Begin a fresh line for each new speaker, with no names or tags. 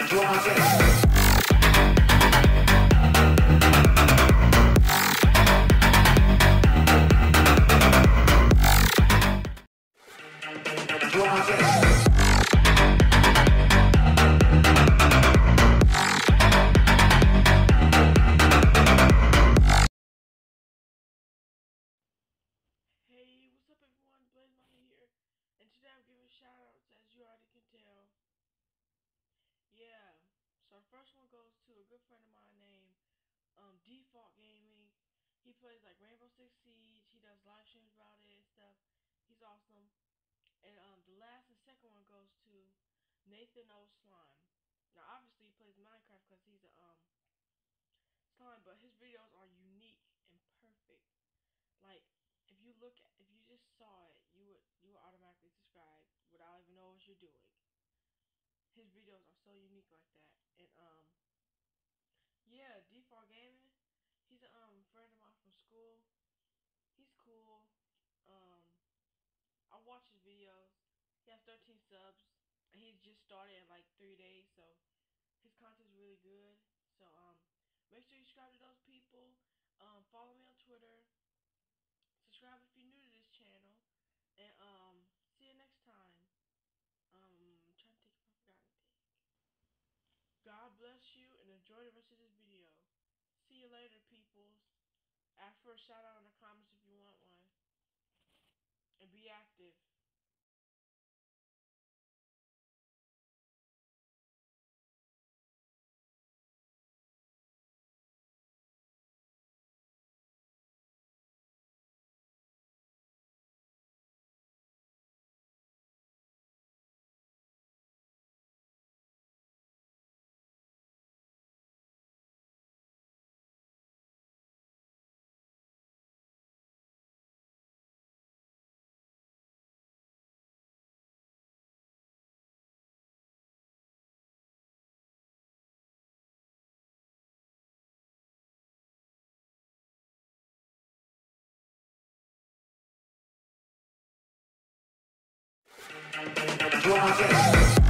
Hey, what's up everyone? Blaze Money here. And today I'm giving shout outs as you already can tell. Yeah. So the first one goes to a good friend of mine named Default Gaming. He plays like Rainbow Six Siege. He does live streams about it and stuff. He's awesome. And the last and second one goes to Nathan O Slime. Now obviously he plays Minecraft because he's a slime, but his videos are unique and perfect. Like if you just saw it, you would automatically subscribe without even know what you're doing. His videos are so unique like that. And yeah, Default Gaming, he's a friend of mine from school. He's cool. Um I watch his videos. He has 13 subs. He's just started in like 3 days, so his content's really good. So make sure you subscribe to those people. Follow me on Twitter. Subscribe if you're new to this channel. And see you next time. I'm trying to think if I forgot anything. God bless you and enjoy the rest of this video. See you later, peoples. Ask for a shout out in the comments if you want one. And be active.
Drop it.